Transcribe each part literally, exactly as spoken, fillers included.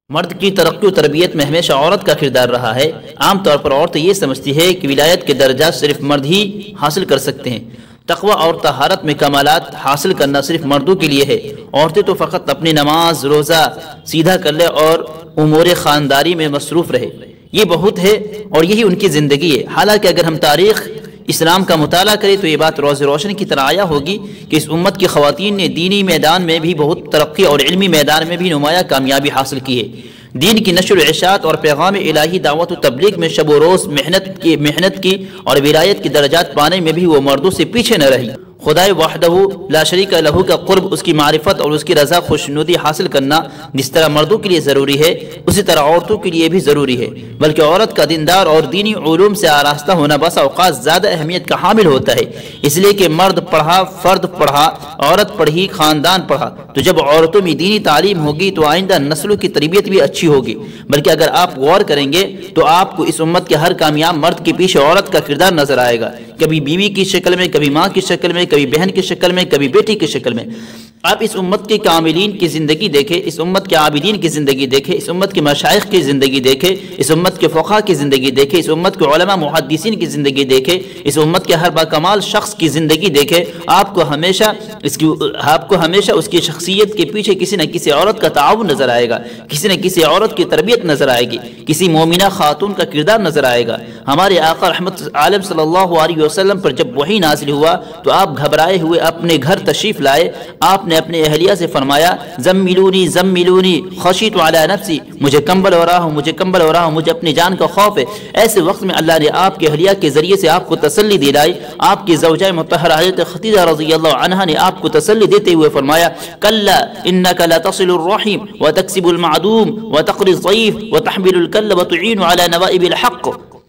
مرد کی ترقی و تربیت میں ہمیشہ عورت کا کردار رہا ہے۔ عام طور پر عورت یہ سمجھتی ہے کہ ولایت کے درجات صرف مرد ہی حاصل کر سکتے ہیں۔ تقوی اور طہارت میں کمالات حاصل کرنا صرف مردوں کے لیے ہے۔ عورتیں تو فقط اپنی نماز روزہ سیدھا کر لے اور امور خانداری میں مصروف رہے، یہ بہت ہے اور یہی ان کی زندگی ہے۔ حالانکہ اگر ہم تاریخ اسلام کا مطالعہ کریں تو یہ بات روز روشن کی طرح آیا ہوگی کہ اس امت کی خواتین نے دینی میدان میں بھی بہت ترقی اور علمی میدان میں بھی نمایاں کامیابی حاصل کی ہے۔ دین کی نشر و اشاعت اور پیغام الہی دعوت و تبلیغ میں شب و روز محنت کی محنت کی اور ولایت کی درجات پانے میں بھی وہ مردوں سے پیچھے نہ رہی۔ خدائے وحدہ لا شریک لہ کا قرب، اس کی معرفت اور اس کی رضا خوشنودی حاصل کرنا جس طرح مردوں کے لیے ضروری ہے اسی طرح عورتوں کے لیے بھی ضروری ہے، بلکہ عورت کا دیندار اور دینی علوم سے آراستہ ہونا بس اوقات زیادہ اہمیت کا حامل ہوتا ہے، اس لیے کہ مرد پڑھا فرد پڑھا، عورت پڑھی خاندان پڑھا۔ تو جب عورتوں میں دینی تعلیم ہوگی تو آئندہ نسلوں کی تربیت بھی اچھی ہوگی۔ بلکہ اگر آپ غور کریں گے تو آپ کو اس امت کے ہر کامیاب مرد کے پیچھے عورت کا کردار نظر آئے گا، کبھی بیوی کی شکل میں، کبھی ماں کی شکل میں، کبھی بہن کی شکل میں، کبھی بیٹی کی شکل میں۔ آپ اس امت کے کاملین کی زندگی دیکھیں، اس امت کے عابدین کی زندگی دیکھیں، اس امت کے مشائخ کی زندگی دیکھیں، اس امت کے فقہاء کی زندگی دیکھیں، اس امت کے علماء محدثین کی زندگی دیکھیں، اس امت کے ہر باکمال شخص کی زندگی دیکھیں، آپ کو ہمیشہ اس کی آپ کو ہمیشہ اس کی شخصیت کے پیچھے کسی نہ کسی عورت کا تعاون نظر آئے گا، کسی نہ کسی عورت کی تربیت نظر آئے گی، کسی مومنہ خاتون کا کردار نظر آئے گا۔ ہمارے آقا رحمت عالم صلی اللہ علیہ وسلم پر جب وحی نازل ہوا تو آپ گھبرائے ہوئے اپنے گھر تشریف لائے۔ آپ نے اپنے اہلیہ سے فرمایا زملونی زملونی خشیت علی نفسی، مجھے کمبل ہو رہا ہوں مجھے کمبل ہو رہا ہوں مجھے اپنی جان کا خوف ہے۔ ایسے وقت میں اللہ نے آپ کے اہلیہ کے ذریعے سے آپ کو تسلی دلائی۔ آپ کی زوجہ مطہرہ حضرت خدیجہ رضی اللہ عنہا نے آپ کو تسلی دیتے ہوئے فرمایا کلا انک لتصل الرحم وتکسب المعدوم وتقری الضیف وتحمل الکل وتعین علی نوائب الحق۔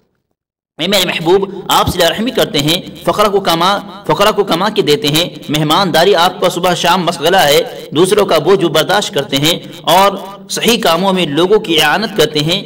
اے میرے محبوب، آپ صلہ رحمی کرتے ہیں، فقرہ کو کما فقرہ کو کما کے دیتے ہیں، مہمانداری آپ کا صبح شام مشغلہ ہے، دوسروں کا بوجھ برداشت کرتے ہیں اور صحیح کاموں میں لوگوں کی اعانت کرتے ہیں،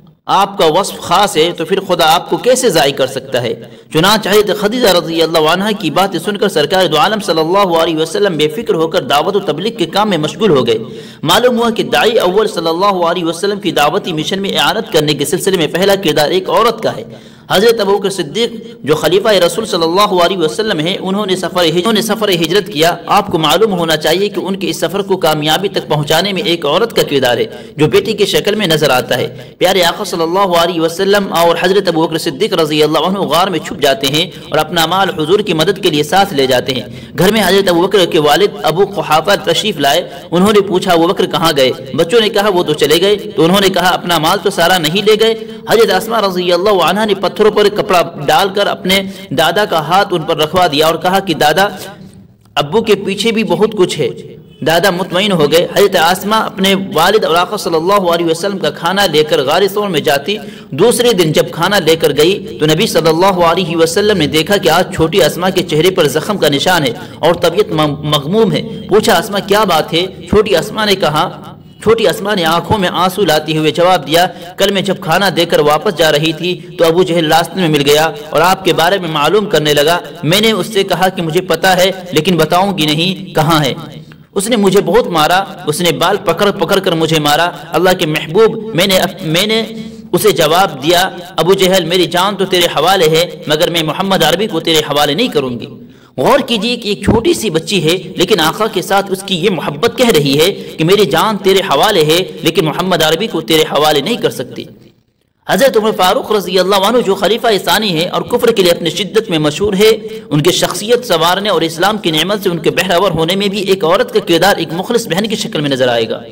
آپ کا وصف خاص ہے تو پھر خدا آپ کو کیسے ضائع کر سکتا ہے؟ چنانچہ حضرت خدیجہ رضی اللہ عنہ کی باتیں سن کر سرکار دو عالم صلی اللہ علیہ وسلم بے فکر ہو کر دعوت و تبلیغ کے کام میں مشغول ہو گئے۔ معلوم ہوا کہ داعی اول صلی اللہ علیہ وسلم کی دعوتی مشن میں اعانت کرنے کے سلسلے میں پہلا کردار ایک عورت کا ہے۔ حضرت ابوبکر صدیق جو خلیفہ رسول صلی اللہ علیہ وسلم ہیں، انہوں نے سفر انہوں نے سفر ہجرت کیا۔ آپ کو معلوم ہونا چاہیے کہ ان کے اس سفر کو کامیابی تک پہنچانے میں ایک عورت کا کردار ہے جو بیٹی کی شکل میں نظر آتا ہے۔ پیارے آقا صلی اللہ علیہ وسلم اور حضرت ابوبکر صدیق رضی اللہ عنہ غار میں چھپ جاتے ہیں اور اپنا مال حضور کی مدد کے لیے ساتھ لے جاتے ہیں۔ گھر میں حضرت ابوبکر کے والد ابو قحافہ تشریف لائے۔ انہوں نے پوچھا ابوبکر کہاں گئے؟ بچوں نے کہا وہ تو چلے گئے۔ تو انہوں نے کہا اپنا مال تو سارا نہیں لے گئے؟ حضرت اسماء رضی اللہ عنہا نے پتھروں پر کپڑا ڈال کر اپنے دادا کا ہاتھ ان پر رکھوا دیا اور کہا کہ دادا ابو کے پیچھے بھی بہت کچھ ہے۔ دادا مطمئن ہو گئے۔ حضرت آسمہ اپنے والد اور آقا صلی اللہ علیہ وسلم کا کھانا لے کر غار ثور میں جاتی۔ دوسرے دن جب کھانا لے کر گئی تو نبی صلی اللہ علیہ وسلم نے دیکھا کہ آج چھوٹی اسماء کے چہرے پر زخم کا نشان ہے اور طبیعت مغموم ہے۔ پوچھا اسماء کیا بات ہے؟ چھوٹی اسماء نے کہا چھوٹی اسماء نے آنکھوں میں آنسو لاتے ہوئے جواب دیا کل میں جب کھانا دے کر واپس جا رہی تھی تو ابو جہل راستے میں مل گیا اور آپ کے بارے میں معلوم کرنے لگا۔ میں نے اس سے کہا کہ مجھے پتا ہے لیکن بتاؤں گی نہیں کہاں ہے۔ اس نے مجھے بہت مارا، اس نے بال پکڑ پکڑ کر مجھے مارا۔ اللہ کے محبوب، میں نے میں نے اسے جواب دیا ابو جہل میری جان تو تیرے حوالے ہے مگر میں محمد عربی کو تیرے حوالے نہیں کروں گی۔ غور کیجئے کہ ایک چھوٹی سی بچی ہے لیکن آقا کے ساتھ اس کی یہ محبت کہہ رہی ہے کہ میری جان تیرے حوالے ہے لیکن محمد عربی کو تیرے حوالے نہیں کر سکتی۔ حضرت عمر فاروق رضی اللہ عنہ جو خلیفہ ثانی ہے اور کفر کے لیے اپنی شدت میں مشہور ہے، ان کی شخصیت سنوارنے اور اسلام کی نعمت سے ان کے بہرور ہونے میں بھی ایک عورت کا کردار ایک مخلص بہن کی شکل میں نظر آئے گا۔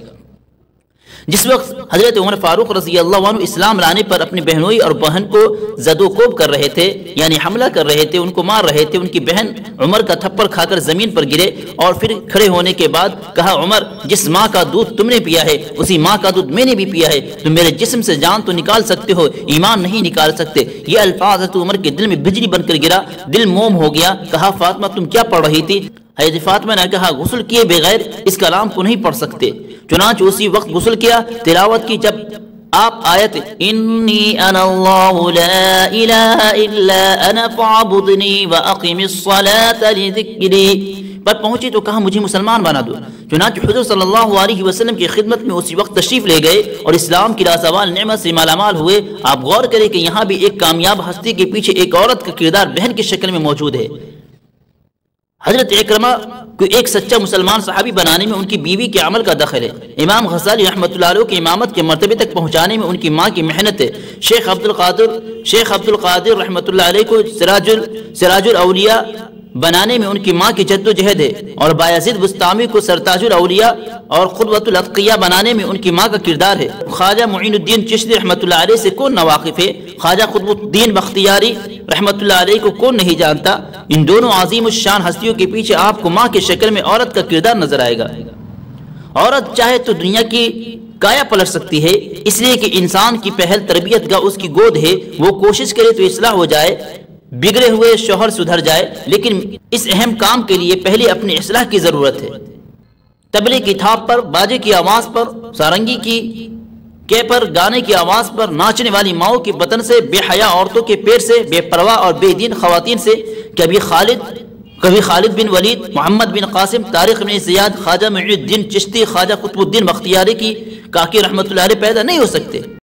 جس وقت حضرت عمر فاروق رضی اللہ عنہ اسلام لانے پر اپنی بہنوئی اور بہن کو زد و کوب کر رہے تھے، یعنی حملہ کر رہے تھے، ان کو مار رہے تھے، ان کی بہن عمر کا تھپڑ کھا کر زمین پر گرے اور پھر کھڑے ہونے کے بعد کہا عمر جس ماں کا دودھ تم نے پیا ہے اسی ماں کا دودھ میں نے بھی پیا ہے، تم میرے جسم سے جان تو نکال سکتے ہو ایمان نہیں نکال سکتے۔ یہ الفاظ حضرت عمر کے دل میں بجلی بن کر گرا، دل موم ہو گیا۔ کہا فاطمہ تم کیا پڑھ رہی تھی؟ حضرت فاطمہ نے کہا غسل کیے بغیر اس کلام کو نہیں پڑھ سکتے۔ چنانچہ اسی وقت غسل کیا، تلاوت کی۔ جب آپ آیت انی انا اللہ لا الہ الا انا فاعبدنی واقم الصلاة لذکری پر پہنچی تو کہا مجھے مسلمان بنا دو۔ چنانچہ حضور صلی اللہ علیہ وسلم کی خدمت میں اسی وقت تشریف لے گئے اور اسلام کی لازوال نعمت سے مالا مال ہوئے۔ آپ غور کریں کہ یہاں بھی ایک کامیاب ہستی کے پیچھے ایک عورت کا کردار بہن کی شکل میں موجود ہے۔ حضرت اکرمہ کو ایک سچا مسلمان صحابی بنانے میں ان کی بیوی کے عمل کا دخل ہے۔ امام غزالی رحمۃ اللہ علیہ کی امامت کے مرتبے تک پہنچانے میں ان کی ماں کی محنت ہے۔ شیخ عبد القادر شیخ عبد القادر رحمۃ اللہ علیہ کو سراج ال سراج الاولیاء بنانے میں ان کی ماں کی جد و جہد ہے، اور بایزید بستامی کو سرتاج الاولیاء اور قدوۃ الاتقیاء بنانے میں ان کی ماں کا کردار ہے۔ خواجہ معین الدین چشتی رحمۃ اللہ علیہ سے کون ناواقف ہے؟ خواجہ قطب الدین بختیاری رحمۃ اللہ علیہ کو کون نہیں جانتا؟ ان دونوں عظیم الشان ہستیوں کے پیچھے آپ کو ماں کی شکل میں عورت کا کردار نظر آئے گا۔ عورت چاہے تو دنیا کی کایا پلٹ سکتی ہے، اس لیے کہ انسان کی پہل تربیت گاہ اس کی گود ہے، وہ کوشش کرے تو اصلاح ہو جائے، بگڑے ہوئے شوہر سدھر جائے، لیکن اس اہم کام کے لیے پہلے اپنی اصلاح کی ضرورت ہے۔ تبلے کی تھاپ پر، باجے کی آواز پر، سارنگی کی کے پر، گانے کی آواز پر، ناچنے والی ماؤں کے بطن سے، بے حیا عورتوں کے پیر سے، بے پرواہ اور بے دین خواتین سے کبھی خالد کبھی خالد بن ولید، محمد بن قاسم، طارق بن زیاد، خواجہ معین الدین چشتی، خواجہ قطب الدین بختیاری کی کاکی رحمۃ اللہ علیہ پیدا نہیں ہو سکتے۔